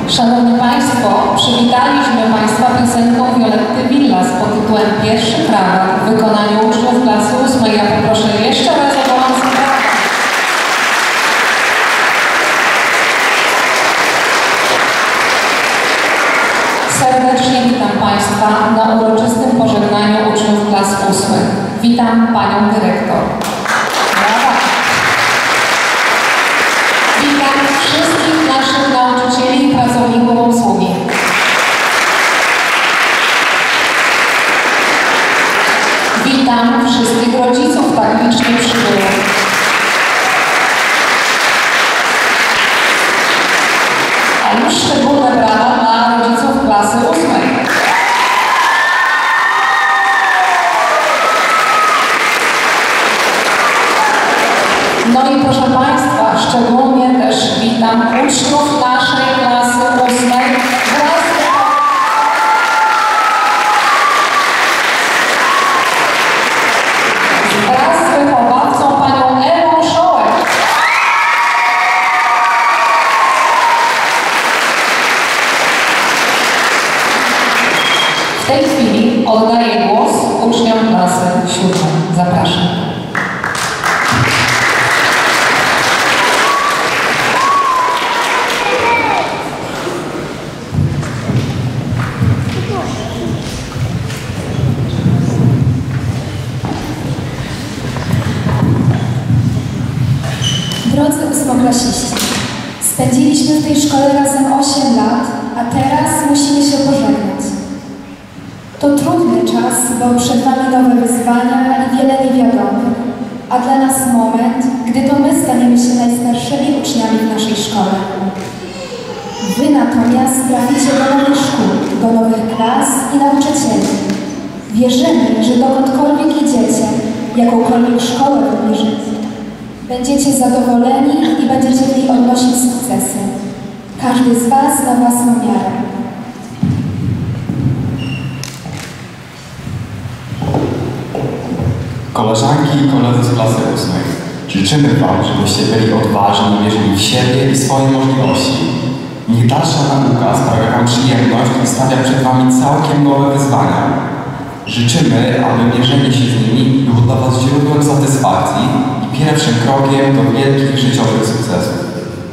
Szanowni Państwo, przywitaliśmy Państwa piosenką Violetty Villas pod tytułem Pierwszy Krawat w wykonaniu uczniów klasy 8. Ja poproszę jeszcze raz o gorący brawa. Serdecznie witam Państwa na uroczystym pożegnaniu uczniów klas 8. Witam Panią Dyrektor. Brawa. Witam wszystkich naszych nauczycieli i pracowników obsługi. Witam wszystkich rodziców tak licznie przybyłych. A już szczególne brawa dla rodziców klasy 8. No i proszę Państwa, szczególnie też witam uczniów naszej klasy 8 wraz z wychowawcą panią Ewą Szołek. W tej chwili oddaję głos uczniom klasy 7. Zapraszam. Drodzy ósmoklasiści, spędziliśmy w tej szkole razem 8 lat, a teraz musimy się pożegnać. To trudny czas, bo przed Wami nowe wyzwania i wiele niewiadomych, a dla nas moment, gdy to my staniemy się najstarszymi uczniami w naszej szkole. Wy natomiast traficie do nowych szkół, do nowych klas i nauczycieli. Wierzymy, że dokądkolwiek idziecie, jakąkolwiek szkołę wybierzecie, będziecie zadowoleni i będziecie w niej odnosić sukcesy. Każdy z Was na własną miarę. Koleżanki i koledzy z klasy 8. Życzymy Wam, żebyście byli odważni, wierzyli w siebie i swoje możliwości. Niech dalsza nauka sprawia Wam przyjemność i stawia przed Wami całkiem nowe wyzwania. Życzymy, aby mierzenie się z nimi było dla Was źródłem satysfakcji i pierwszym krokiem do wielkich życiowych sukcesów.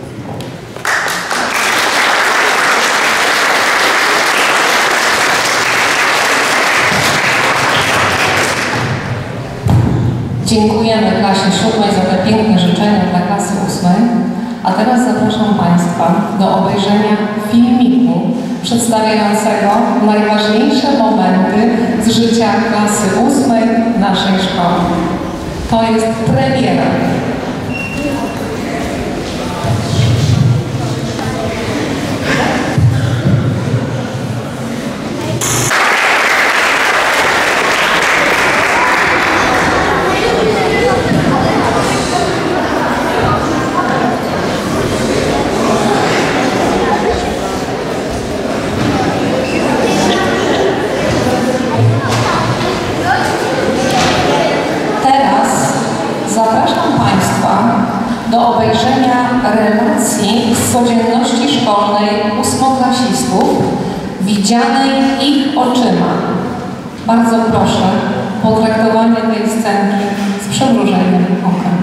Dziękujemy klasie 7 za te piękne życzenia dla klasy 8. A teraz zapraszam Państwa do obejrzenia filmiku przedstawiającego najważniejsze momenty z życia klasy 8 naszej szkoły. To jest premiera. Zapraszam Państwa do obejrzenia relacji z codzienności szkolnej ósmoklasistów, widzianej ich oczyma. Bardzo proszę o potraktowanie tej scenki z przymrużeniem oka.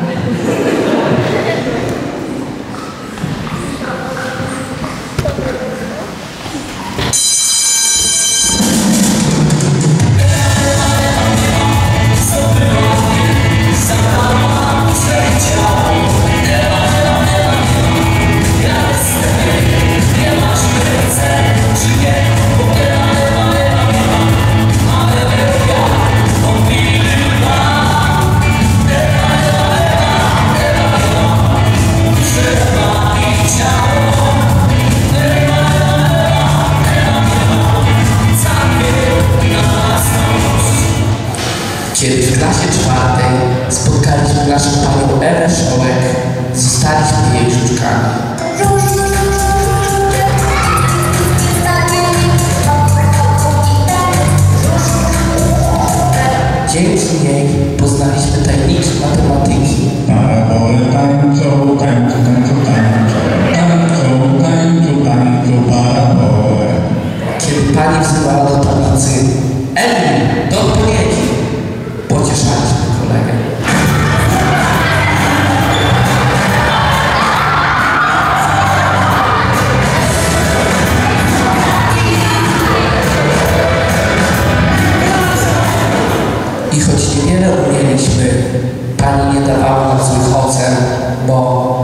Kiedy w klasie 4 spotkaliśmy naszą panią Ewę Szołek, zostaliśmy jej żuczkami. Dzięki niej poznaliśmy tajemnice matematyki. Tańczą, tańczą, tańczą, tańczą, tańczą, tańczą, tańczą, wzywała do tablicy. Emil, do odpowiedzi. Pocieszaliśmy kolegę. I choć niewiele umieliśmy, pani nie dawała nam złych ocen, bo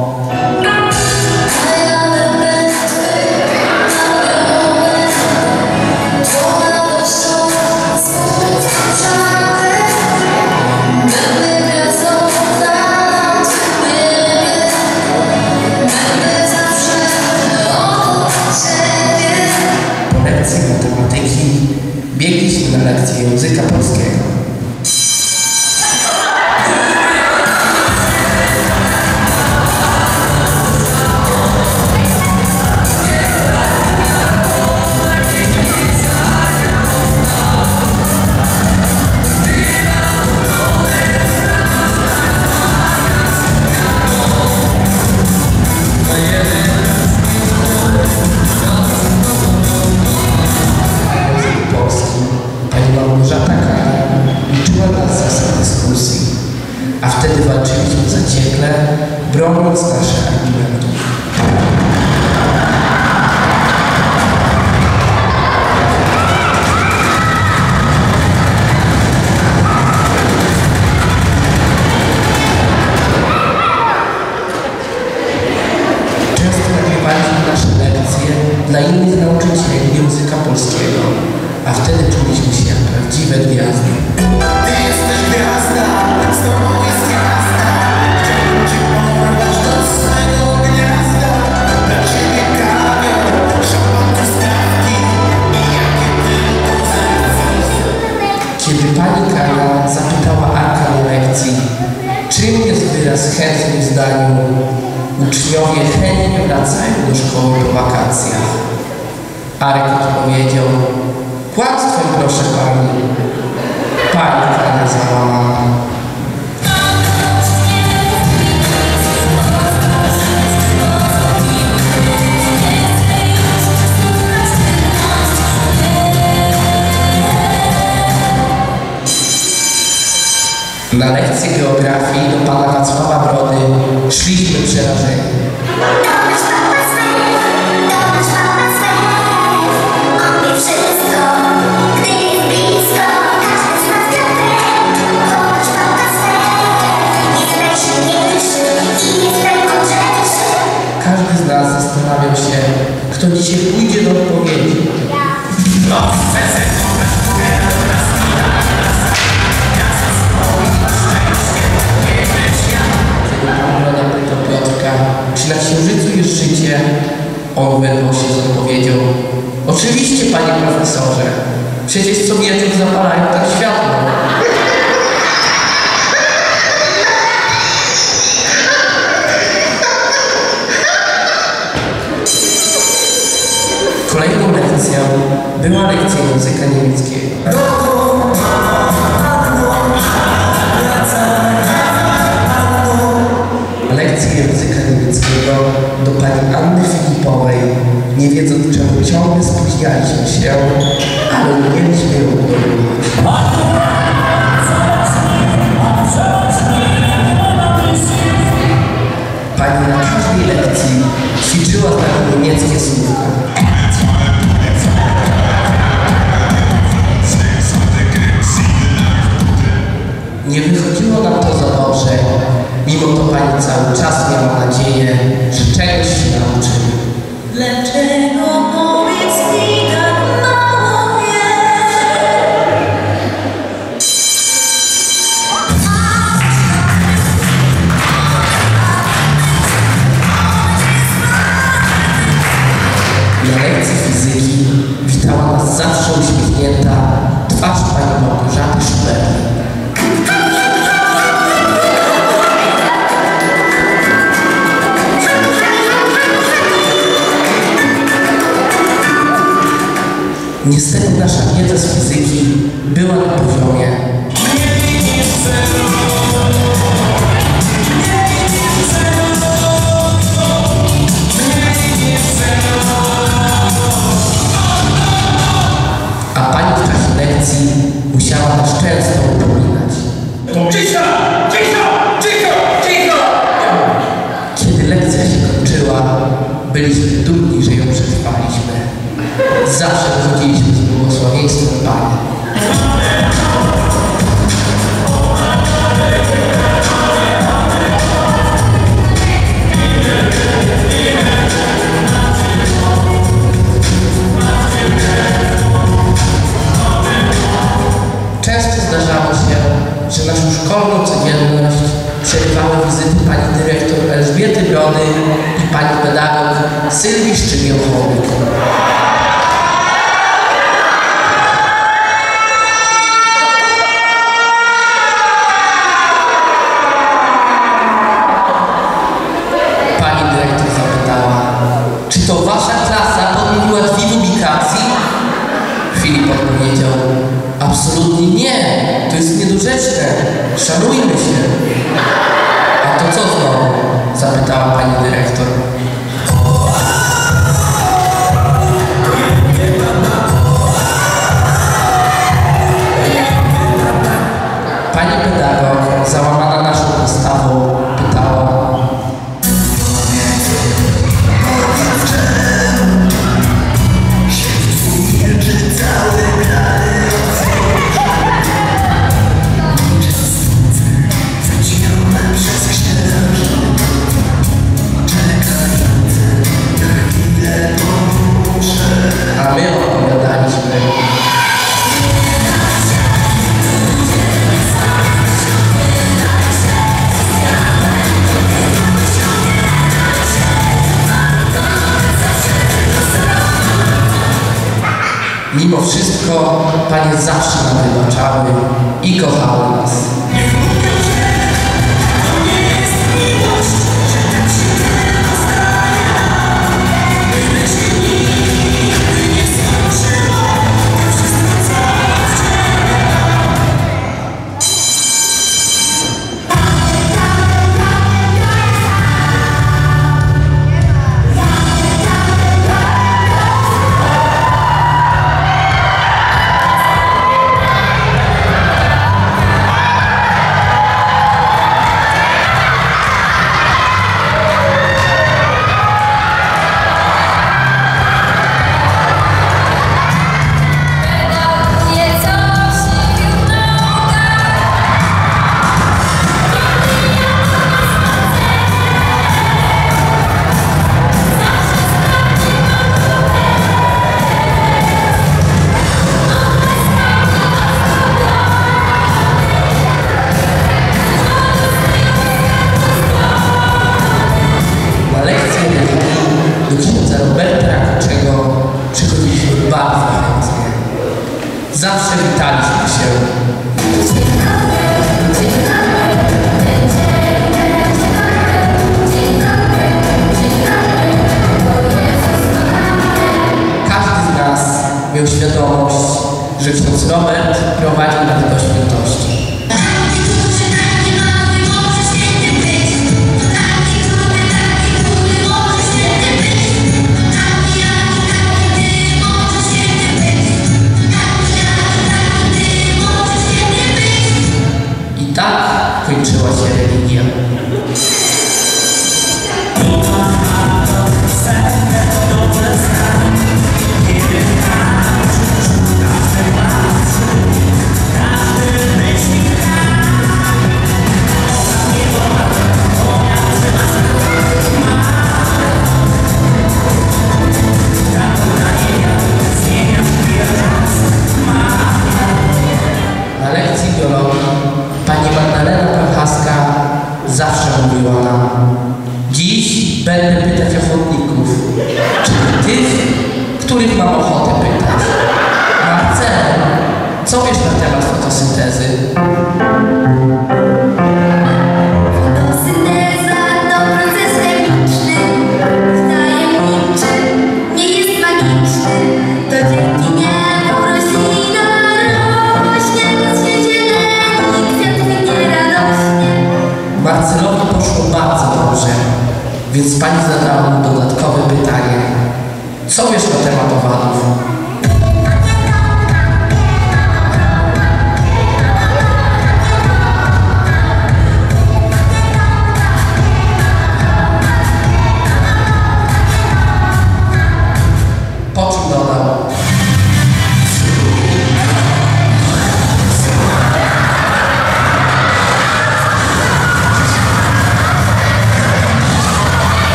po lekcji matematyki biegliśmy na lekcję języka polskiego. A wtedy walczyliśmy zaciekle, broniąc naszych argumentów. Często nagrywaliśmy nasze lekcje dla innych nauczycieli języka polskiego, a wtedy czuliśmy się jak prawdziwe gwiazdy. Ty jesteś gwiazda, z tobą jest jazda. Chciałbym cię porwać do swego gniazda. Dla ciebie kawior, szampan, truskawki i jakie tylko zachwyty. Kiedy pani Kaja zapytała Arka na lekcji, czym jest wyraz chętny w zdaniu, uczniowie chętnie wracają do szkoły po wakacjach. Arek odpowiedział: kłamstwem, proszę pani. Pani Kaja załamana. Na lekcję geografii do pana Wacława Brody szliśmy przerażeni. Każdy z nas zastanawiał się, kto dzisiaj pójdzie do odpowiedzi. Czy na Księżycu jest życie? On wyrwał się z odpowiedzią: oczywiście, panie profesorze, przecież co wieczór zapalają tak światło. Kolejną lekcją była lekcja języka niemieckiego. Lekcję języka niemieckiego do pani Anny Filipowej, nie wiedząc czemu ciągle spóźnialiśmy się, ale nie mieliśmy ją odbywać. Pani na każdej lekcji ćwiczyła z nami niemieckie słówka. Nie wychodziło nam to za dobrze, mimo to pani cały czas miała nadzieję, że czegoś się nauczymy. Dlaczego powiedz mi tak mało wiesz? Na lekcji fizyki witała nas zawsze uśmiechnięta twarz pani Małgorzaty Szuberli. Niestety nasza wiedza z fizyki była na poziomie. lekcji musiała nas często upominać. Cicho! Cicho! Cicho! Cicho! Kiedy lekcja się kończyła, byliśmy dumni, że ją przetrwaliśmy. Zawsze wychodziliśmy z błogosławieństwem Pana. Często zdarzało się, że naszą szkolną codzienność przerywały wizyty pani dyrektor Elżbiety Brody i pani pedagog Sylwii Szczygieł-Chomyk. Pani dyrektor zapytała: czy to wasza klasa podmieniła drzwi w ubikacji? Filip odpowiedział: absolutnie nie, to jest niedorzeczne, szanujmy się. A to co znowu? Zapytała pani dyrektor. Pani pedagog, załamana naszą postawą, pytała: a my odpowiadaliśmy: mimo wszystko panie zawsze nam wybaczały i kochały nas. Zawsze witaliśmy się. Każdy z nas miał świadomość, że ksiądz Robert prowadził nas do świętości. Tak kończyła się religia. Na lekcji biologii pani Magdalena Prochaska zawsze mówiła nam: dziś będę pytać ochotników, czyli tych, których mam ochotę pytać. Marcel, co wiesz na temat fotosyntezy? Fotosynteza to proces chemiczny, tajemniczy, nie jest magiczny. To dzięki niemu roślina rośnie, w świecie leni kwiat kwitnie radośnie. Marcelowi poszło bardzo dobrze, więc pani zadała mu dodatkowe pytanie: co wiesz na temat owadów?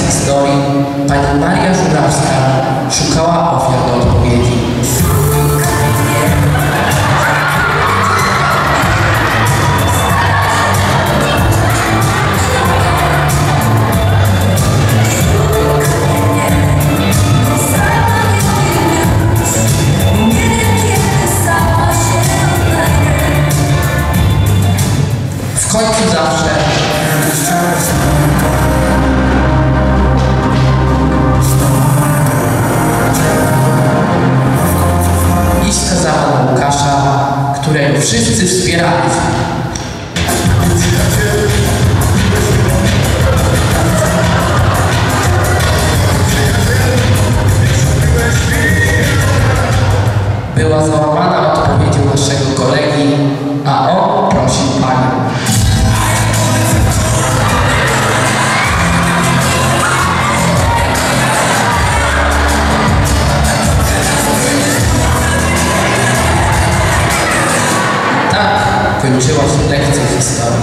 historii pani Maria Żurawska szukała ofiar do odpowiedzi. W końcu zawsze i wskazała na Łukasza, którego wszyscy wspierali. Była załamana odpowiedzią naszego kolegi, a on prosił panią. Tak kończyła się lekcja historii.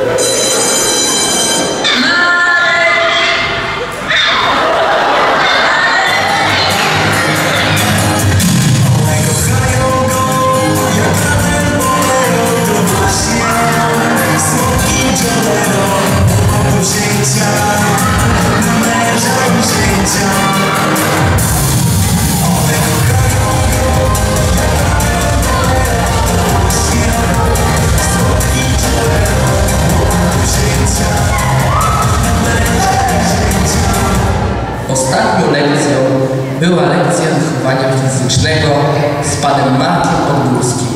Ostatnią lekcją była lekcja wychowania fizycznego z panem Markiem Podgórskim.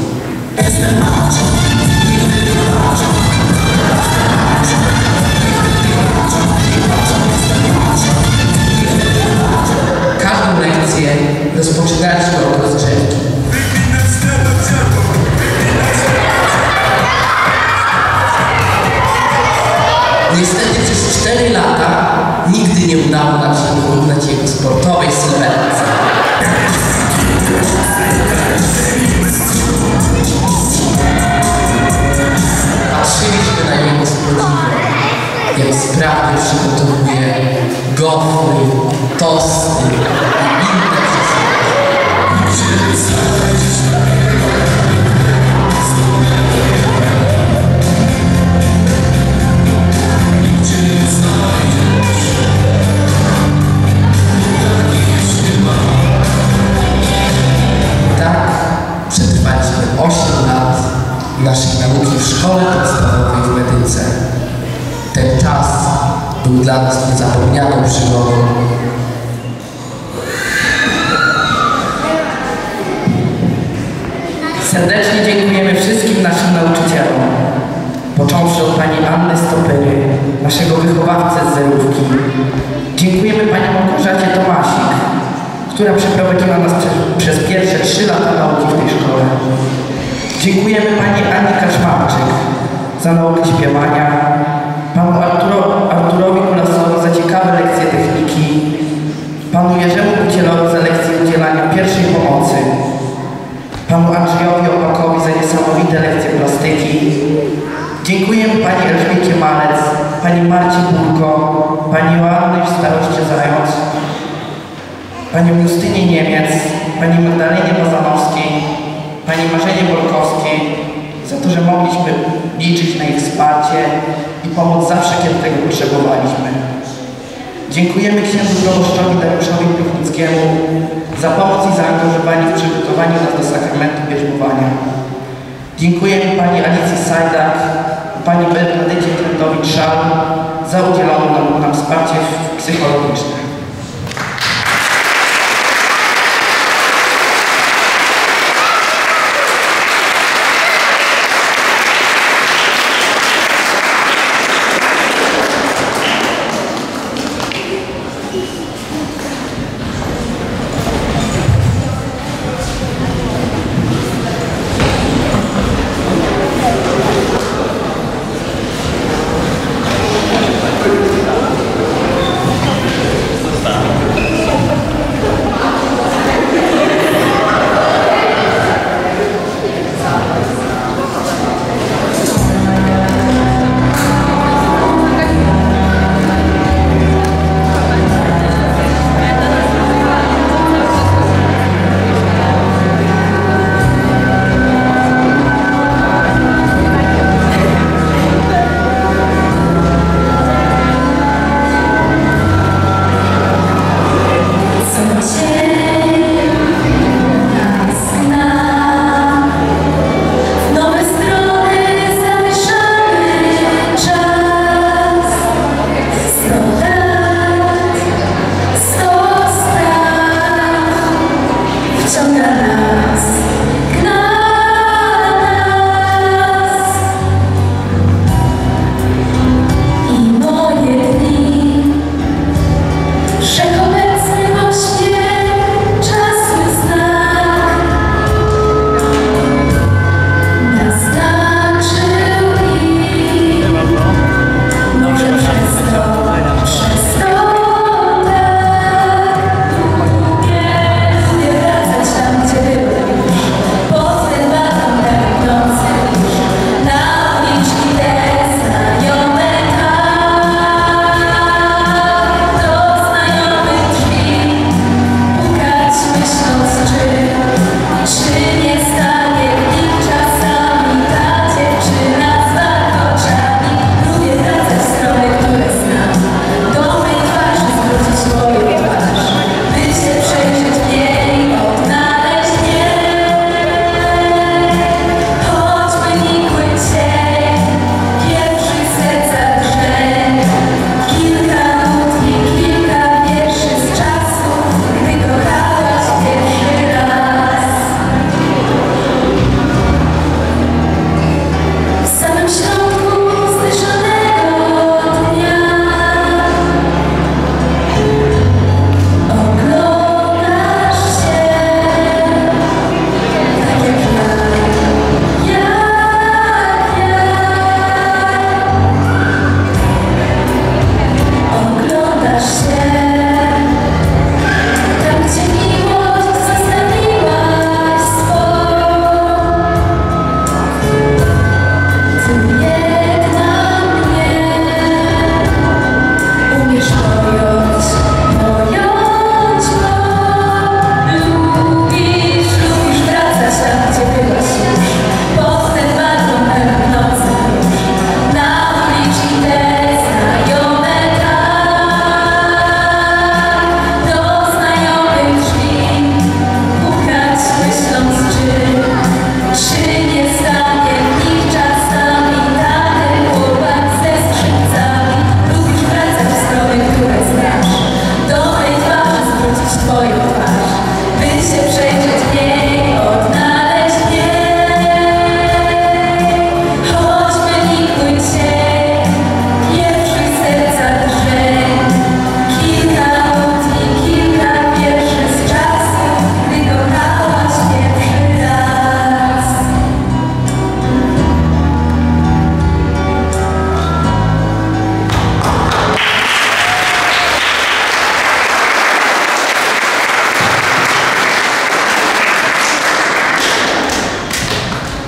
Każdą lekcję rozpoczynaliśmy od rozgrzewki. Niestety przez 4 lata nigdy nie udało nam się wyrównać jego sportowej sylwetce. Patrzyliśmy na niego z podziwem, jak sprawnie przygotowuje gofry, tosty i inne Tak przetrwaliśmy 8 lat naszej nauki w szkole podstawowej w Medyce. Ten czas był dla nas niezapomnianą przygodą. Serdecznie dziękujemy wszystkim naszym nauczycielom, począwszy od pani Anny Stopyry, naszego wychowawcy z zerówki. Dziękujemy pani Małgorzacie Tomasik, która przeprowadziła nas przez pierwsze 3 lata nauki w tej szkole. Dziękujemy pani Ani Kaczmarczyk za naukę śpiewania, panu Arturowi Kulasowi za ciekawe lekcje techniki, panu Jerzemu Kucielowi za lekcję udzielania pierwszej pomocy, panu Andrzejowi Opakowi za niesamowite lekcje plastyki. Dziękujemy pani Elżbiecie Malec, pani Marcie Burko, pani Joannie Staroście Zając, pani Justynie Niemiec, pani Magdalenie Bazanowskiej, pani Marzenie Bolkowskiej za to, że mogliśmy liczyć na ich wsparcie i pomoc zawsze, kiedy tego potrzebowaliśmy. Dziękujemy księdzu proboszczowi Dariuszowi Piwnickiemu za pomoc i zaangażowanie w przygotowaniu nas do sakramentu bierzmowania. Dziękujemy pani Alicji Sajdak i pani Bernadecie Krętowicz-Szal za udzielone nam wsparcie psychologiczne.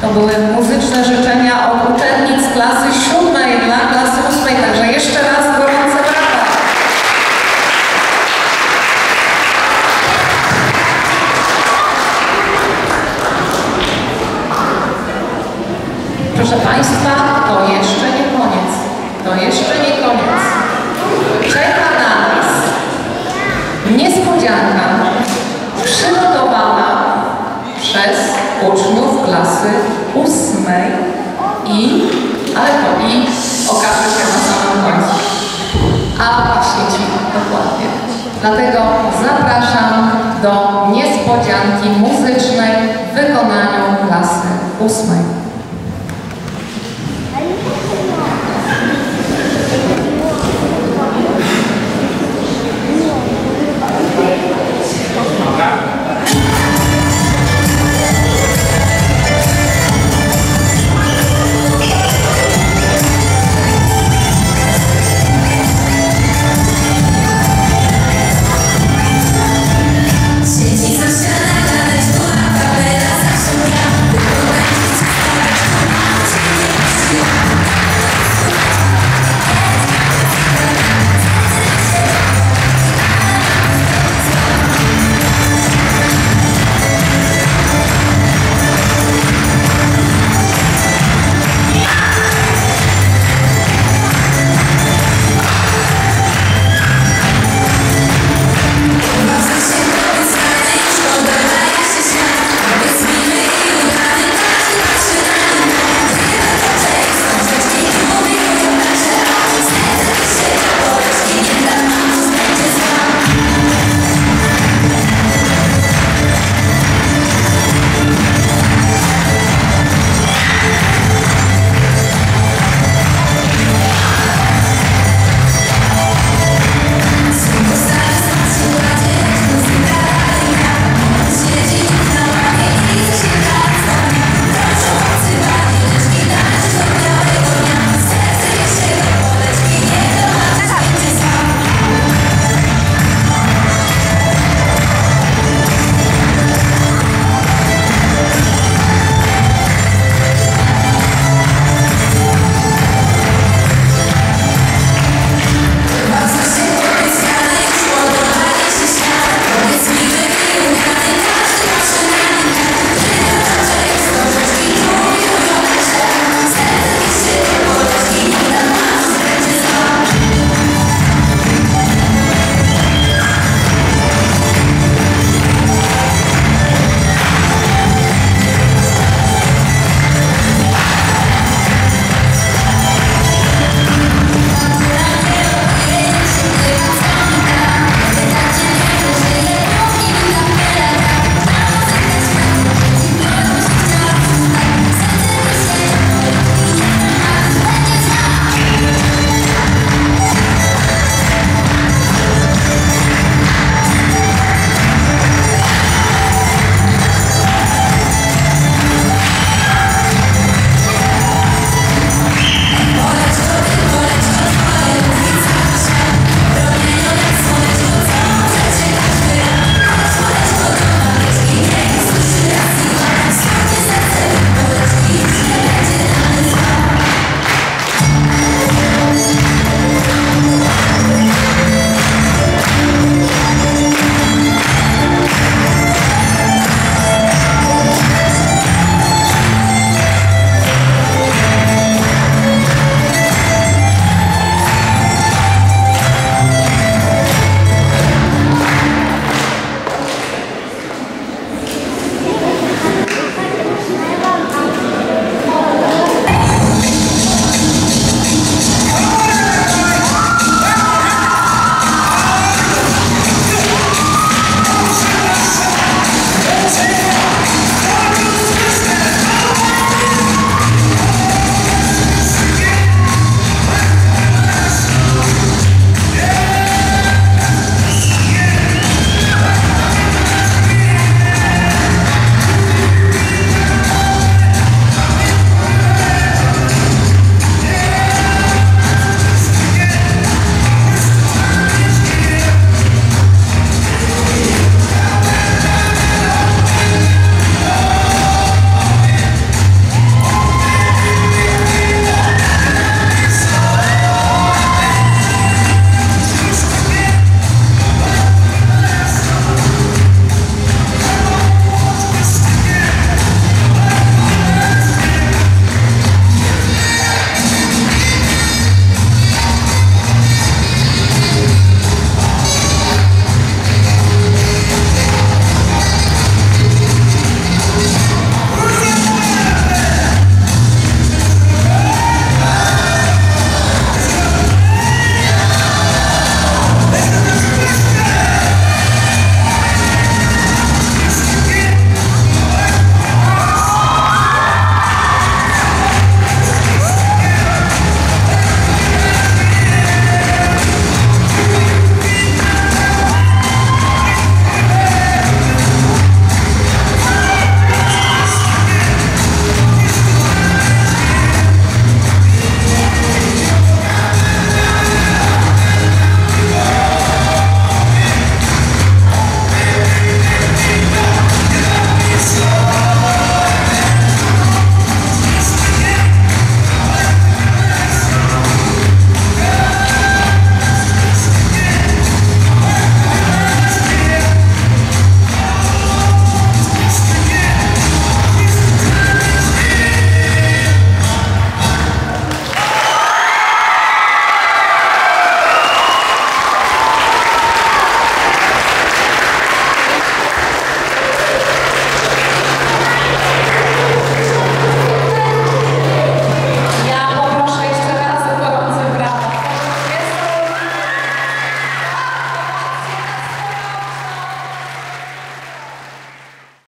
To były muzyczne życzenia od uczennic klasy 7 dla klasy 8, także jeszcze raz gorące brawa. Proszę Państwa, to jeszcze nie koniec. To jeszcze nie koniec. Czeka na nas niespodzianka przygotowana przez uczniów klasy 8 ale to okaże się na samym końcu. A właśnie ci, dokładnie. Dlatego zapraszam do niespodzianki muzycznej w wykonaniu klasy 8.